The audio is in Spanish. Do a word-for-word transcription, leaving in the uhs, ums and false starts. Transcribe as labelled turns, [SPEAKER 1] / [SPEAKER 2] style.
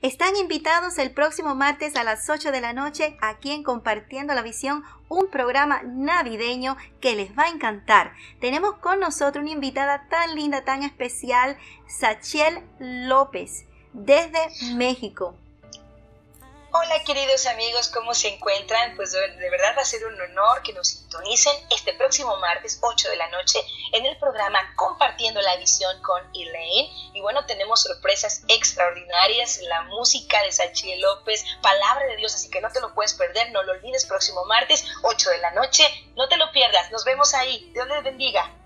[SPEAKER 1] Están invitados el próximo martes a las ocho de la noche aquí en Compartiendo la Visión, un programa navideño que les va a encantar. Tenemos con nosotros una invitada tan linda, tan especial, Sachiel López, desde México.
[SPEAKER 2] Hola queridos amigos, ¿cómo se encuentran? Pues de verdad va a ser un honor que nos sintonicen este próximo martes ocho de la noche en el programa Compartiendo la Visión con Elaine. Y bueno, tenemos sorpresas extraordinarias, la música de Sachiel López, palabra de Dios, así que no te lo puedes perder, no lo olvides, próximo martes ocho de la noche, no te lo pierdas, nos vemos ahí, Dios les bendiga.